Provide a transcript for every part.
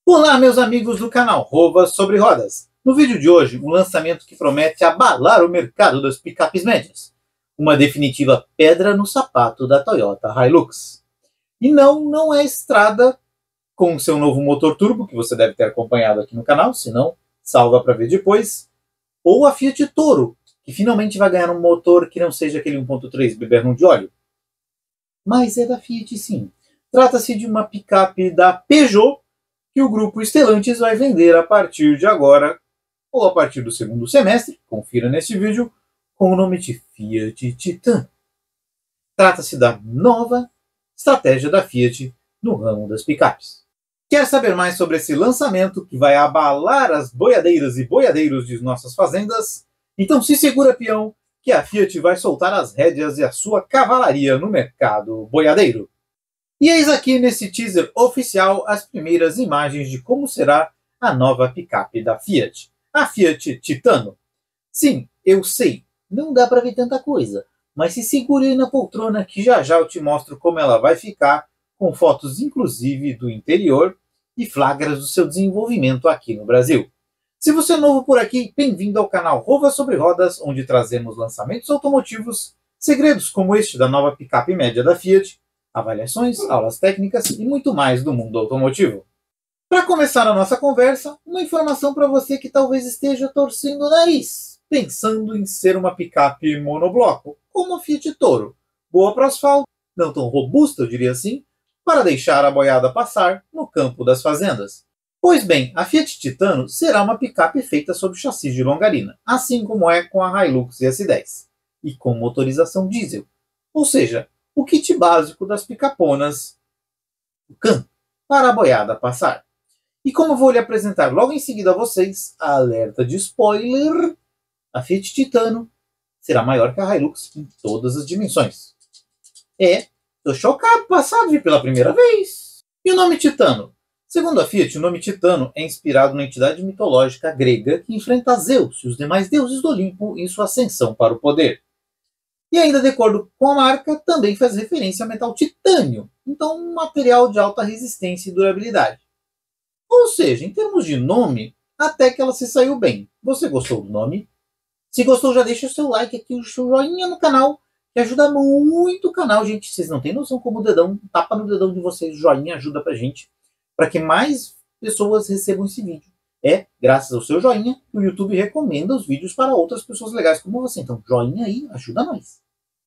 Olá, meus amigos do canal Rova sobre Rodas. No vídeo de hoje, um lançamento que promete abalar o mercado das picapes médias. Uma definitiva pedra no sapato da Toyota Hilux. E não é estrada com seu novo motor turbo, que você deve ter acompanhado aqui no canal, se não, salva para ver depois. Ou a Fiat Toro, que finalmente vai ganhar um motor que não seja aquele 1.3 beberrão de óleo. Mas é da Fiat sim. Trata-se de uma picape da Peugeot, que o grupo Stellantis vai vender a partir de agora, ou a partir do segundo semestre, confira neste vídeo, com o nome de Fiat Titan. Trata-se da nova estratégia da Fiat no ramo das picapes. Quer saber mais sobre esse lançamento que vai abalar as boiadeiras e boiadeiros de nossas fazendas? Então se segura, peão, que a Fiat vai soltar as rédeas e a sua cavalaria no mercado boiadeiro. E eis aqui nesse teaser oficial as primeiras imagens de como será a nova picape da Fiat, a Fiat Titano. Sim, eu sei, não dá para ver tanta coisa, mas se segure aí na poltrona que já eu te mostro como ela vai ficar, com fotos inclusive do interior e flagras do seu desenvolvimento aqui no Brasil. Se você é novo por aqui, bem-vindo ao canal Rova sobre Rodas, onde trazemos lançamentos automotivos, segredos como este da nova picape média da Fiat, avaliações, aulas técnicas e muito mais do mundo automotivo. Para começar a nossa conversa, uma informação para você que talvez esteja torcendo o nariz, pensando em ser uma picape monobloco, como a Fiat Toro, boa para asfalto, não tão robusta, eu diria assim, para deixar a boiada passar no campo das fazendas. Pois bem, a Fiat Titano será uma picape feita sob chassi de longarina, assim como é com a Hilux S10, e com motorização diesel, ou seja, o kit básico das picaponas, o campo, para a boiada passar. E como vou lhe apresentar logo em seguida a vocês, alerta de spoiler, a Fiat Titano será maior que a Hilux em todas as dimensões. Tô chocado, passado, vi pela primeira vez. E o nome Titano? Segundo a Fiat, o nome Titano é inspirado na entidade mitológica grega que enfrenta Zeus e os demais deuses do Olimpo em sua ascensão para o poder. E ainda de acordo com a marca, também faz referência ao metal titânio, então um material de alta resistência e durabilidade. Ou seja, em termos de nome, até que ela se saiu bem. Você gostou do nome? Se gostou, já deixa o seu like aqui, o seu joinha no canal, que ajuda muito o canal, gente. Vocês não têm noção como o dedão, tapa no dedão de vocês, o joinha ajuda pra gente, para que mais pessoas recebam esse vídeo. É graças ao seu joinha que o YouTube recomenda os vídeos para outras pessoas legais como você. Então, joinha aí ajuda nós.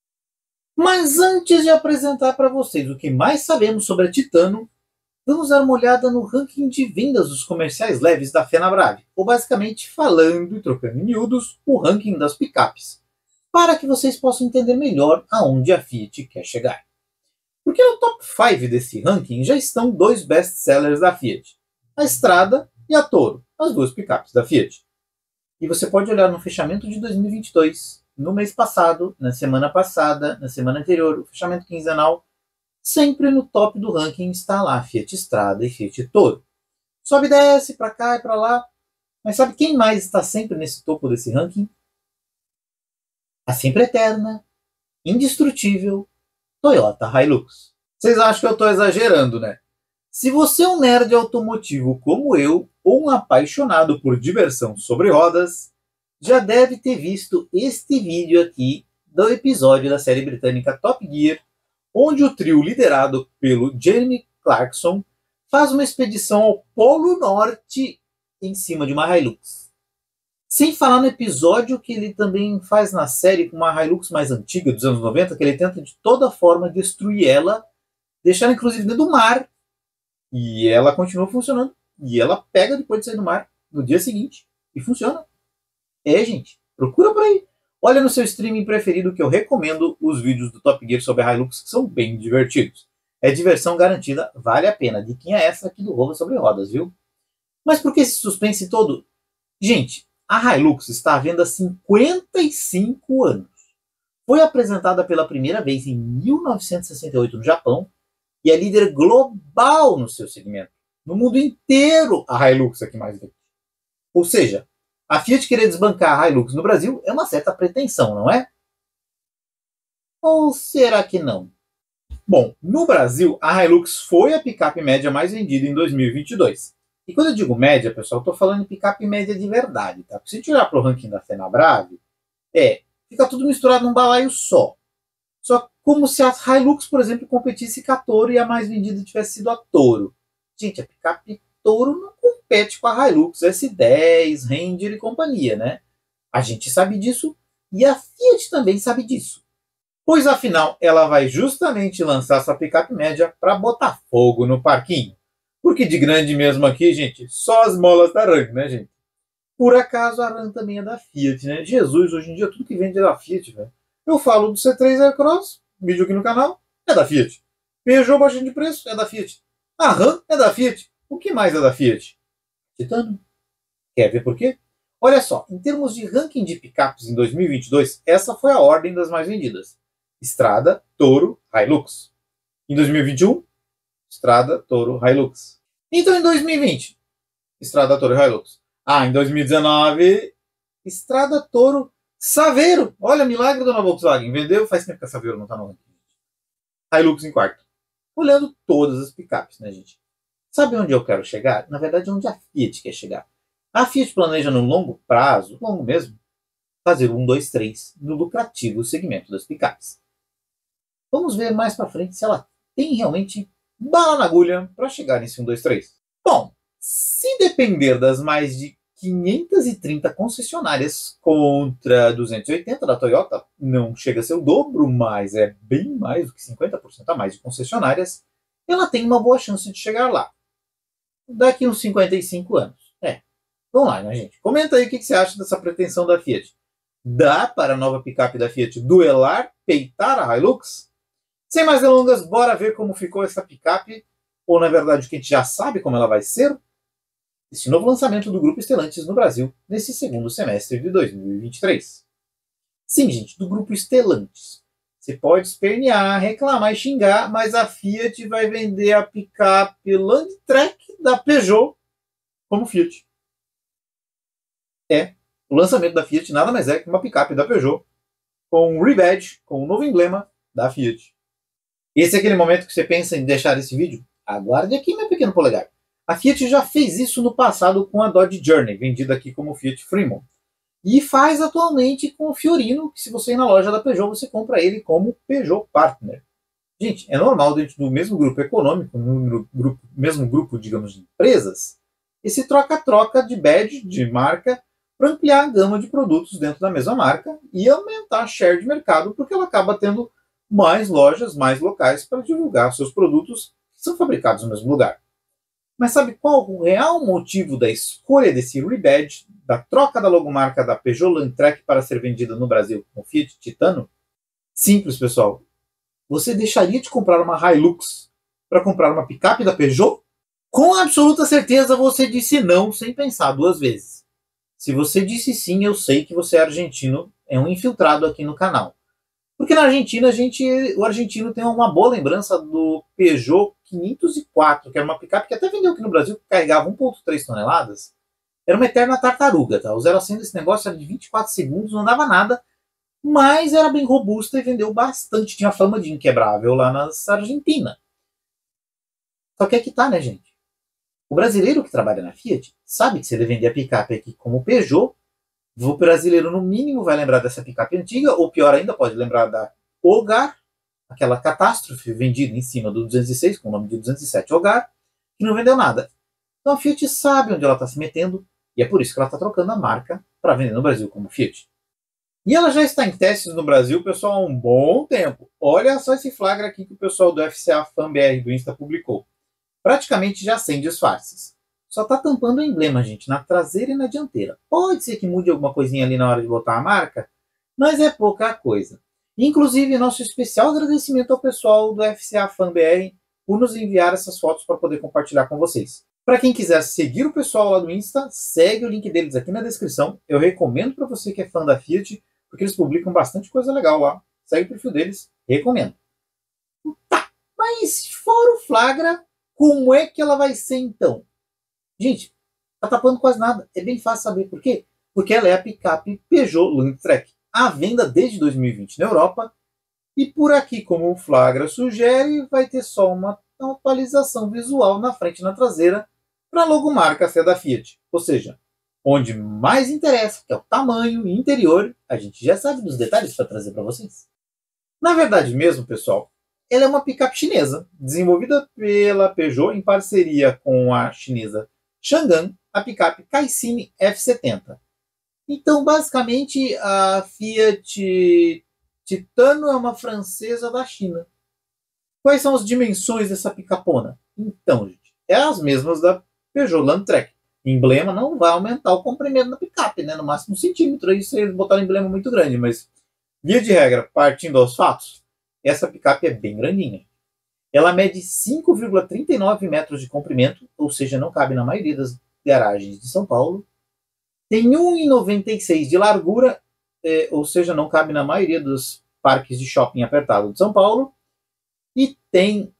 Mas antes de apresentar para vocês o que mais sabemos sobre a Titano, vamos dar uma olhada no ranking de vendas dos comerciais leves da Fenabrave, ou basicamente falando e trocando em miúdos, o ranking das picapes, para que vocês possam entender melhor aonde a Fiat quer chegar. Porque no top 5 desse ranking já estão dois best-sellers da Fiat, a Strada e a Toro, as duas picapes da Fiat. E você pode olhar no fechamento de 2022, no mês passado, na semana passada, na semana anterior, o fechamento quinzenal, sempre no top do ranking está lá Fiat Strada e Fiat Toro. Sobe e desce, para cá e para lá. Mas sabe quem mais está sempre nesse topo desse ranking? A sempre eterna, indestrutível Toyota Hilux. Vocês acham que eu estou exagerando, né? Se você é um nerd automotivo como eu, ou um apaixonado por diversão sobre rodas, já deve ter visto este vídeo aqui do episódio da série britânica Top Gear, onde o trio liderado pelo Jeremy Clarkson faz uma expedição ao Polo Norte em cima de uma Hilux. Sem falar no episódio que ele também faz na série com uma Hilux mais antiga, dos anos 90, que ele tenta de toda forma destruir ela, deixar ela inclusive dentro do mar, e ela continua funcionando, e ela pega depois de sair do mar, no dia seguinte, e funciona. Gente, procura por aí. Olha no seu streaming preferido que eu recomendo os vídeos do Top Gear sobre a Hilux, que são bem divertidos. É diversão garantida, vale a pena. Diquinha essa aqui do Rova sobre Rodas, viu? Mas por que esse suspense todo? Gente, a Hilux está à venda há 55 anos. Foi apresentada pela primeira vez em 1968 no Japão e é líder global no seu segmento. No mundo inteiro, a Hilux é que mais vende. Ou seja, a Fiat querer desbancar a Hilux no Brasil é uma certa pretensão, não é? Ou será que não? Bom, no Brasil, a Hilux foi a picape média mais vendida em 2022. E quando eu digo média, pessoal, eu estou falando de picape média de verdade, tá? Porque se a gente olhar para o ranking da Fenabrave, fica tudo misturado num balaio só. Só como se a Hilux, por exemplo, competisse com a Toro e a mais vendida tivesse sido a Toro. Gente, a picape Toro não compete com a Hilux, S10, Ranger e companhia, né? A gente sabe disso e a Fiat também sabe disso. Pois afinal, ela vai justamente lançar sua picape média para botar fogo no parquinho. Porque de grande mesmo aqui, gente, só as molas da RAM, né, gente? Por acaso a RAM também é da Fiat, né? Jesus, hoje em dia tudo que vende é da Fiat, velho. Eu falo do C3 Aircross, vídeo aqui no canal, é da Fiat. Peugeot baixando de preço, é da Fiat. A RAM é da Fiat. O que mais é da Fiat? Titano. Quer ver por quê? Olha só, em termos de ranking de picapes em 2022, essa foi a ordem das mais vendidas. Strada, Toro, Hilux. Em 2021, Strada, Toro, Hilux. Então em 2020, Strada, Toro, Hilux. Em 2019, Strada, Toro, Saveiro. Olha, milagre da Volkswagen. Vendeu, faz tempo que a Saveiro não está no ranking. Hilux em quarto. Olhando todas as picapes, né, gente? Sabe onde eu quero chegar? Na verdade, onde a Fiat quer chegar. A Fiat planeja no longo prazo, longo mesmo, fazer 1, 2, 3 no lucrativo segmento das picapes. Vamos ver mais para frente se ela tem realmente bala na agulha para chegar nesse 1, 2, 3. Bom, se depender das mais de 530 concessionárias contra 280 da Toyota, não chega a ser o dobro, mas é bem mais do que 50% a mais de concessionárias, ela tem uma boa chance de chegar lá. Daqui uns 55 anos. Vamos lá, né, gente? Comenta aí o que você acha dessa pretensão da Fiat. Dá para a nova picape da Fiat duelar, peitar a Hilux? Sem mais delongas, bora ver como ficou essa picape, ou na verdade o que a gente já sabe como ela vai ser? Esse novo lançamento do Grupo Stellantis no Brasil, nesse segundo semestre de 2023. Sim, gente, do Grupo Stellantis. Você pode espernear, reclamar e xingar, mas a Fiat vai vender a picape Landtrek da Peugeot como Fiat. O lançamento da Fiat nada mais é que uma picape da Peugeot com um rebadge, com um novo emblema da Fiat. Esse é aquele momento que você pensa em deixar esse vídeo? Aguarde aqui, meu pequeno polegar. A Fiat já fez isso no passado com a Dodge Journey, vendida aqui como Fiat Fremont. E faz atualmente com o Fiorino, que se você ir na loja da Peugeot, você compra ele como Peugeot Partner. Gente, é normal dentro do mesmo grupo econômico, no mesmo grupo, digamos, de empresas, esse troca-troca de badge, de marca, para ampliar a gama de produtos dentro da mesma marca e aumentar a share de mercado, porque ela acaba tendo mais lojas, mais locais para divulgar seus produtos que são fabricados no mesmo lugar. Mas sabe qual o real motivo da escolha desse rebadge, da troca da logomarca da Peugeot Landtrek para ser vendida no Brasil com Fiat Titano? Simples, pessoal. Você deixaria de comprar uma Hilux para comprar uma picape da Peugeot? Com absoluta certeza você disse não sem pensar duas vezes. Se você disse sim, eu sei que você é argentino, é um infiltrado aqui no canal. Porque na Argentina, o argentino tem uma boa lembrança do Peugeot 504, que era uma picape que até vendeu aqui no Brasil, que carregava 1,3 toneladas. Era uma eterna tartaruga, tá? O 0 a 100 desse negócio era de 24 segundos, não dava nada, mas era bem robusta e vendeu bastante. Tinha fama de inquebrável lá na Argentina. Só que aqui tá, né, gente? O brasileiro que trabalha na Fiat sabe que se ele vender a picape aqui como Peugeot, o brasileiro no mínimo vai lembrar dessa picape antiga, ou pior ainda, pode lembrar da Hogar, aquela catástrofe vendida em cima do 206, com o nome de 207 Hogar, que não vendeu nada. Então a Fiat sabe onde ela está se metendo, e é por isso que ela está trocando a marca para vender no Brasil como Fiat. E ela já está em testes no Brasil, pessoal, há um bom tempo. Olha só esse flagra aqui que o pessoal do FCA FanBR do Insta publicou. Praticamente já sem disfarces. Só está tampando o emblema, gente, na traseira e na dianteira. Pode ser que mude alguma coisinha ali na hora de botar a marca, mas é pouca coisa. Inclusive, nosso especial agradecimento ao pessoal do FCA FanBR por nos enviar essas fotos para poder compartilhar com vocês. Para quem quiser seguir o pessoal lá do Insta, segue o link deles aqui na descrição. Eu recomendo para você que é fã da Fiat, porque eles publicam bastante coisa legal lá. Segue o perfil deles, recomendo. Tá, mas fora o flagra, como é que ela vai ser então? Gente, tá tapando quase nada. É bem fácil saber por quê. Porque ela é a picape Peugeot Landtrek, à venda desde 2020 na Europa. E por aqui, como o flagra sugere, vai ter só uma atualização visual na frente e na traseira, para a logomarca ser da Fiat. Ou seja, onde mais interessa, que é o tamanho e interior, a gente já sabe dos detalhes para trazer para vocês. Na verdade mesmo, pessoal, ela é uma picape chinesa, desenvolvida pela Peugeot em parceria com a chinesa Changan, a picape Cassini F70. Então, basicamente, a Fiat Titano é uma francesa da China. Quais são as dimensões dessa picapona? Então, gente, é as mesmas da Peugeot Landtrek. Emblema não vai aumentar o comprimento da picape, né? No máximo 1 centímetro, aí se eles botarem um emblema muito grande, mas via de regra, partindo aos fatos, essa picape é bem grandinha. Ela mede 5,39 metros de comprimento, ou seja, não cabe na maioria das garagens de São Paulo. Tem 1,96 de largura, ou seja, não cabe na maioria dos parques de shopping apertado de São Paulo. E tem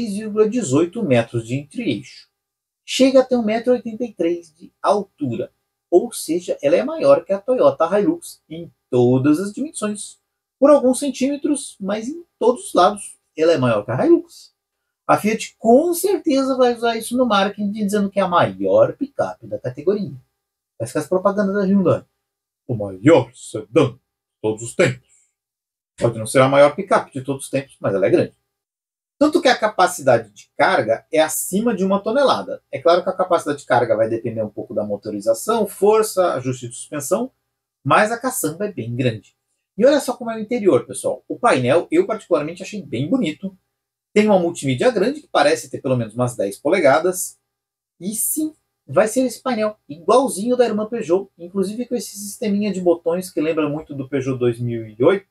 3,18 metros de entre-eixo. Chega a ter 1,83 m de altura. Ou seja, ela é maior que a Toyota Hilux em todas as dimensões. Por alguns centímetros, mas em todos os lados ela é maior que a Hilux. A Fiat com certeza vai usar isso no marketing, dizendo que é a maior picape da categoria. Essa é as propagandas da Hyundai. O maior sedã de todos os tempos. Pode não ser a maior picape de todos os tempos, mas ela é grande. Tanto que a capacidade de carga é acima de 1 tonelada. É claro que a capacidade de carga vai depender um pouco da motorização, força, ajuste de suspensão, mas a caçamba é bem grande. E olha só como é o interior, pessoal. O painel, eu particularmente achei bem bonito. Tem uma multimídia grande, que parece ter pelo menos umas 10 polegadas. E sim, vai ser esse painel, igualzinho da irmã Peugeot, inclusive com esse sisteminha de botões que lembra muito do Peugeot 2008.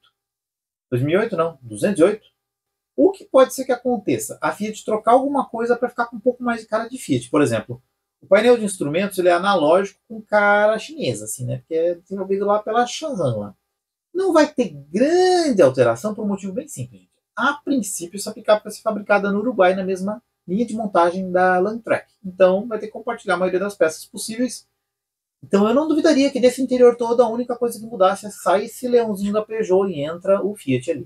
2008 não, 208. O que pode ser que aconteça? A Fiat trocar alguma coisa para ficar com um pouco mais de cara de Fiat. Por exemplo, o painel de instrumentos ele é analógico com cara chinesa, assim, né? Porque é desenvolvido lá pela Changan. Lá. Não vai ter grande alteração por um motivo bem simples. Gente. A princípio, essa picape vai ser fabricada no Uruguai, na mesma linha de montagem da Landtrek. Então, vai ter que compartilhar a maioria das peças possíveis. Então, eu não duvidaria que desse interior todo a única coisa que mudasse é sair esse leãozinho da Peugeot e entra o Fiat ali.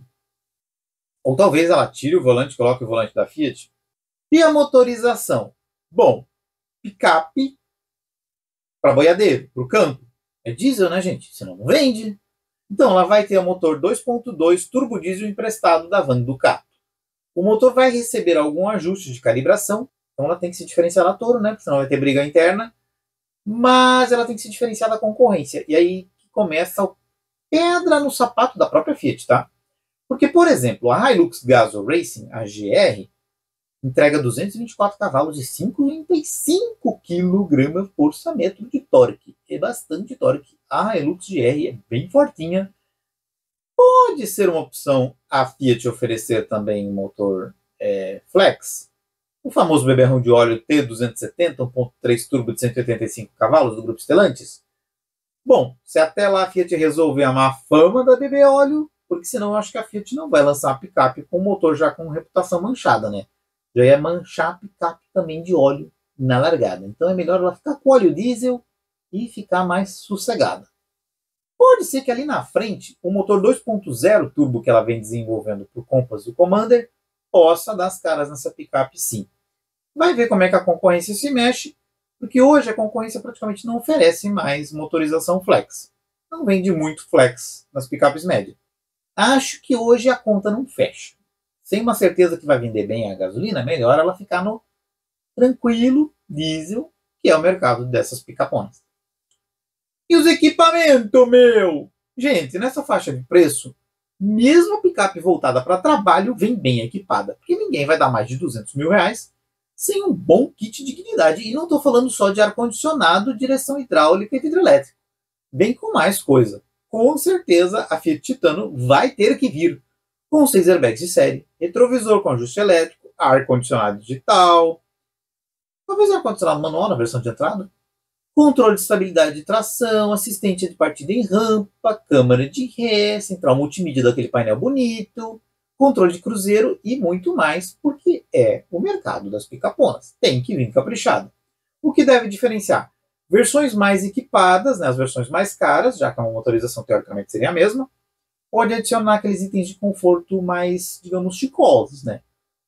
Ou talvez ela tire o volante e coloque o volante da Fiat. E a motorização? Bom, picape para boiadeiro, para o campo. É diesel, né, gente? Senão não vende. Então ela vai ter o motor 2.2 turbo diesel emprestado da Van Ducato. O motor vai receber algum ajuste de calibração. Então ela tem que se diferenciar da Toro, né? Porque senão vai ter briga interna. Mas ela tem que se diferenciar da concorrência. E aí começa a pedra no sapato da própria Fiat, tá? Porque, por exemplo, a Hilux Gaso Racing, a GR, entrega 224 cavalos e 5,35 kg/metro de torque. É bastante torque. A Hilux GR é bem fortinha. Pode ser uma opção a Fiat oferecer também um motor flex. O famoso beberrão de óleo T270, 1.3 turbo de 185 cavalos do grupo Stellantis. Bom, se até lá a Fiat resolver a má fama da bebê óleo, porque senão eu acho que a Fiat não vai lançar a picape com motor já com reputação manchada, né? Já ia manchar a picape também de óleo na largada. Então é melhor ela ficar com óleo diesel e ficar mais sossegada. Pode ser que ali na frente, o motor 2.0 turbo que ela vem desenvolvendo para o Compass e o Commander possa dar as caras nessa picape sim. Vai ver como é que a concorrência se mexe, porque hoje a concorrência praticamente não oferece mais motorização flex. Não vende muito flex nas picapes médias. Acho que hoje a conta não fecha. Sem uma certeza que vai vender bem a gasolina, melhor ela ficar no tranquilo diesel, que é o mercado dessas picaponas. E os equipamentos, meu? Gente, nessa faixa de preço, mesmo a picape voltada para trabalho vem bem equipada, porque ninguém vai dar mais de 200 mil reais sem um bom kit de dignidade. E não estou falando só de ar-condicionado, direção hidráulica e vidro elétrico. Vem com mais coisa. Com certeza a Fiat Titano vai ter que vir com 6 airbags de série, retrovisor com ajuste elétrico, ar-condicionado digital, talvez ar-condicionado manual na versão de entrada, controle de estabilidade de tração, assistente de partida em rampa, câmera de ré, central multimídia daquele painel bonito, controle de cruzeiro e muito mais, porque é o mercado das picaponas. Tem que vir caprichado. O que deve diferenciar? Versões mais equipadas, né, as versões mais caras, já que a motorização teoricamente seria a mesma, pode adicionar aqueles itens de conforto mais, digamos, chicosos, né?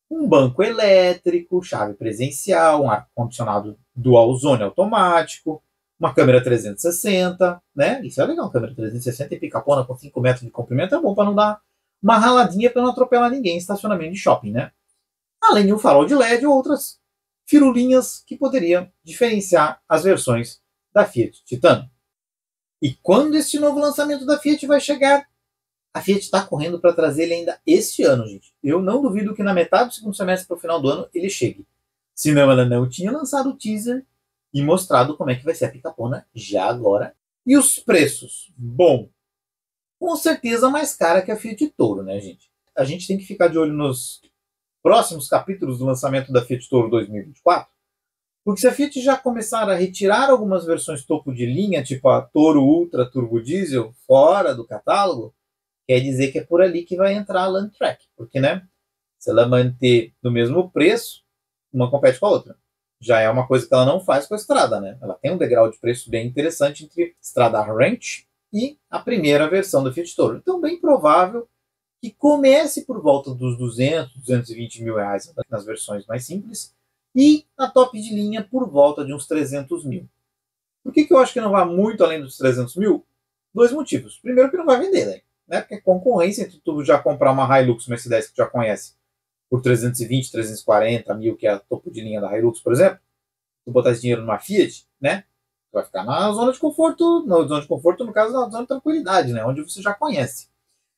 um banco elétrico, chave presencial, um ar-condicionado dual zone automático, uma câmera 360, né? Isso é legal, câmera 360 e picapona com 5 metros de comprimento é bom para não dar uma raladinha para não atropelar ninguém em estacionamento de shopping, né? Além de um farol de LED ou outras firulinhas que poderiam diferenciar as versões da Fiat Titano. E quando este novo lançamento da Fiat vai chegar? A Fiat está correndo para trazer ele ainda este ano, gente. Eu não duvido que na metade do segundo semestre para o final do ano ele chegue. Senão ela não tinha lançado o teaser e mostrado como é que vai ser a picapona já agora. E os preços? Bom, com certeza mais cara que a Fiat Toro, né, gente? A gente tem que ficar de olho nos próximos capítulos do lançamento da Fiat Toro 2024, porque se a Fiat já começar a retirar algumas versões topo de linha, tipo a Toro Ultra Turbo Diesel, fora do catálogo, quer dizer que é por ali que vai entrar a Landtrek, porque, né, se ela manter no mesmo preço, uma compete com a outra. Já é uma coisa que ela não faz com a Strada, né? Ela tem um degrau de preço bem interessante entre Strada Ranch e a primeira versão da Fiat Toro. Então, bem provável que comece por volta dos 200, 220 mil reais nas versões mais simples e na top de linha por volta de uns 300 mil. Por que eu acho que não vai muito além dos 300 mil? Dois motivos. Primeiro que não vai vender, né? Porque a concorrência entre tu já comprar uma Hilux, uma S10 que tu já conhece, por 320, 340 mil, que é a topo de linha da Hilux, por exemplo, tu botar esse dinheiro numa Fiat, né? Tu vai ficar na zona de conforto, no caso, na zona de tranquilidade, né? Onde você já conhece.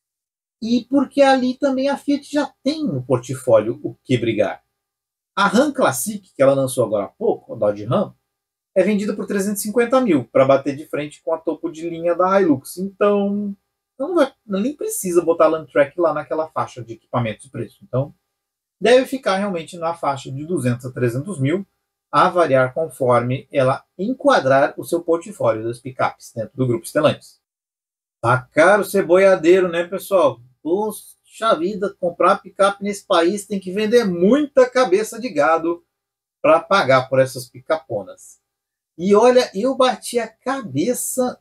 E porque ali também a Fiat já tem no portfólio o que brigar. A Ram Classic, que ela lançou agora há pouco, a Dodge Ram, é vendida por 350 mil para bater de frente com a topo de linha da Hilux. Então, nem precisa botar a Landtrek lá naquela faixa de equipamento de preço. Então, deve ficar realmente na faixa de 200 a 300 mil, a variar conforme ela enquadrar o seu portfólio das picapes dentro do grupo Stellantis. Tá caro ser boiadeiro, né, pessoal? Poxa vida, comprar picape nesse país tem que vender muita cabeça de gado para pagar por essas picaponas. E olha, eu bati a cabeça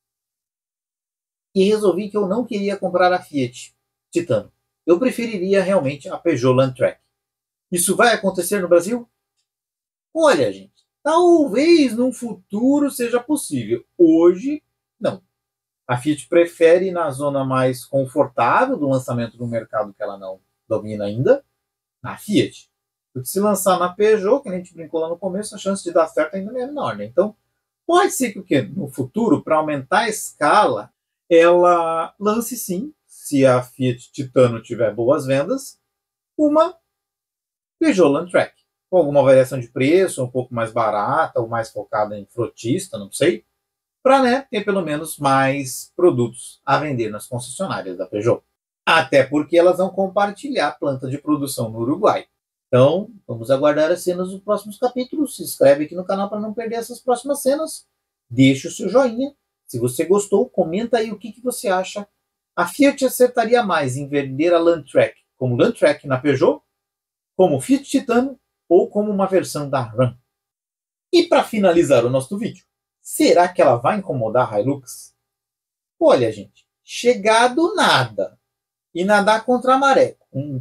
e resolvi que eu não queria comprar a Fiat Titano. Eu preferiria realmente a Peugeot Landtrek. Isso vai acontecer no Brasil? Olha, gente, talvez num futuro seja possível. Hoje, não. A Fiat prefere ir na zona mais confortável do lançamento do mercado que ela não domina ainda, na Fiat. Porque se lançar na Peugeot, que a gente brincou lá no começo, a chance de dar certo ainda é menor, né? Então, pode ser que no futuro, para aumentar a escala, ela lance sim, se a Fiat Titano tiver boas vendas, uma Peugeot Landtrek, com alguma variação de preço, um pouco mais barata, ou mais focada em frotista, não sei, para, né, ter pelo menos mais produtos a vender nas concessionárias da Peugeot. Até porque elas vão compartilhar a planta de produção no Uruguai. Então, vamos aguardar as cenas dos próximos capítulos. Se inscreve aqui no canal para não perder essas próximas cenas. Deixa o seu joinha. Se você gostou, comenta aí o que você acha. A Fiat acertaria mais em vender a Landtrek como Landtrek na Peugeot, como Fiat Titano ou como uma versão da Ram. E para finalizar o nosso vídeo, será que ela vai incomodar a Hilux? Olha, gente, chegar do nada e nadar contra a maré, com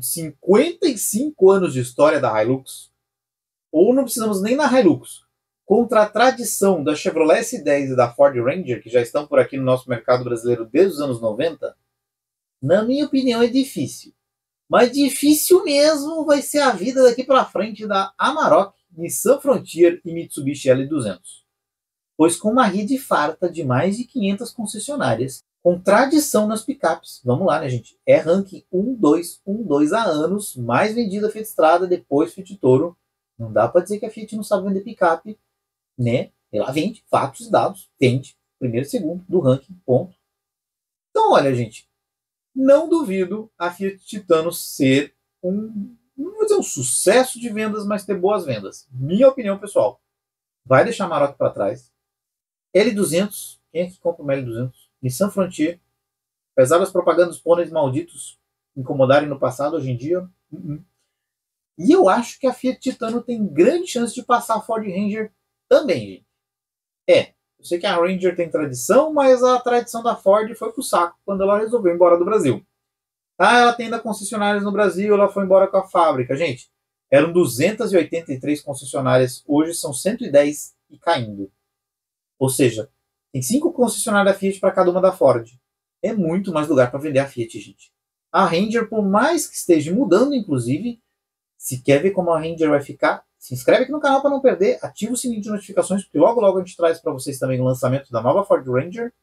55 anos de história da Hilux, ou não precisamos nem na Hilux, contra a tradição da Chevrolet S10 e da Ford Ranger, que já estão por aqui no nosso mercado brasileiro desde os anos 90, na minha opinião é difícil. Mas difícil mesmo vai ser a vida daqui para frente da Amarok, Nissan Frontier e Mitsubishi L200. Pois com uma rede farta de mais de 500 concessionárias, com tradição nas picapes, vamos lá, né, gente? É ranking 1-2 há anos, mais vendida Fiat Strada, depois Fiat Toro. Não dá para dizer que a Fiat não sabe vender picape, né? Ela vende, fatos e dados, vende, primeiro e segundo do ranking, ponto. Então, olha, gente, não duvido a Fiat Titano ser não vou dizer um sucesso de vendas, mas ter boas vendas. Minha opinião, pessoal, vai deixar a Amarok para trás. L200, quem é que compra uma L200? Nissan Frontier, apesar das propagandas pôneis malditos incomodarem no passado, hoje em dia, E eu acho que a Fiat Titano tem grande chance de passar a Ford Ranger também, gente. Eu sei que a Ranger tem tradição, mas a tradição da Ford foi pro saco quando ela resolveu ir embora do Brasil. Ela tem ainda concessionárias no Brasil, ela foi embora com a fábrica. Gente, Eram 283 concessionárias, hoje são 110 e caindo. Ou seja, tem 5 concessionárias da Fiat para cada uma da Ford. É muito mais lugar para vender a Fiat, gente. A Ranger, por mais que esteja mudando, inclusive, se quer ver como a Ranger vai ficar, se inscreve aqui no canal para não perder, ativa o sininho de notificações, porque logo logo a gente traz para vocês também o lançamento da nova Ford Ranger.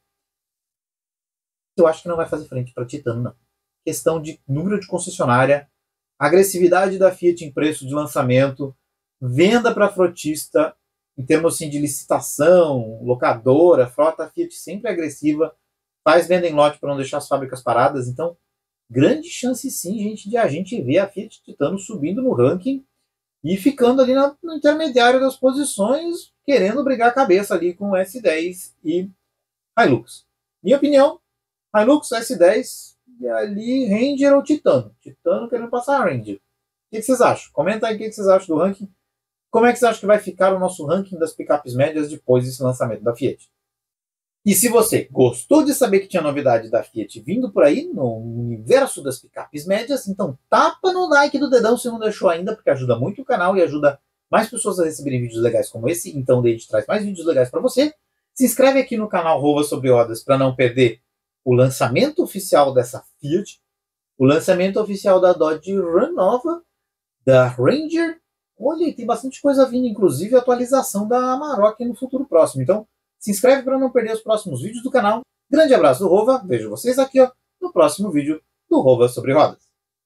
Eu acho que não vai fazer frente para Titano, não. Questão de número de concessionária, agressividade da Fiat em preço de lançamento, venda para frotista, em termos assim, de licitação, locadora, frota, a Fiat sempre é agressiva, faz venda em lote para não deixar as fábricas paradas. Então, grande chance sim, gente, de a gente ver a Fiat Titano subindo no ranking e ficando ali no intermediário das posições, querendo brigar a cabeça ali com o S10 e Hilux. Minha opinião, Hilux, S10 e ali Ranger ou Titano. Titano querendo passar a Ranger. O que vocês acham? Comenta aí o que vocês acham do ranking. Como é que vocês acham que vai ficar o nosso ranking das picapes médias depois desse lançamento da Fiat? E se você gostou de saber que tinha novidade da Fiat vindo por aí no universo das picapes médias, então tapa no like do dedão se não deixou ainda, porque ajuda muito o canal e ajuda mais pessoas a receberem vídeos legais como esse. Então daí a gente traz mais vídeos legais para você. Se inscreve aqui no canal Rova sobre Rodas para não perder o lançamento oficial dessa Fiat, o lançamento oficial da Dodge Ram nova, da Ranger. Olha, tem bastante coisa vindo, inclusive a atualização da Amarok no futuro próximo. Então, se inscreve para não perder os próximos vídeos do canal. Grande abraço do Rova, vejo vocês aqui no próximo vídeo do Rova sobre Rodas.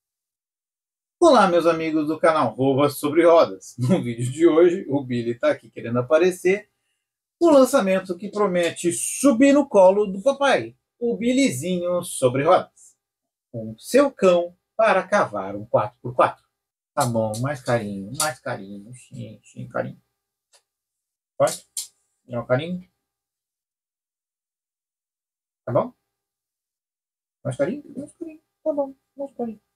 Olá, meus amigos do canal Rova sobre Rodas. No vídeo de hoje, o Billy está aqui querendo aparecer. O lançamento que promete subir no colo do papai, o Billyzinho sobre rodas. Com seu cão para cavar um 4x4. Tá bom, mais carinho, sim, carinho. Pode? Dá um carinho? Tá bom? Mais carinho? Mais carinho. Tá bom, mais carinho.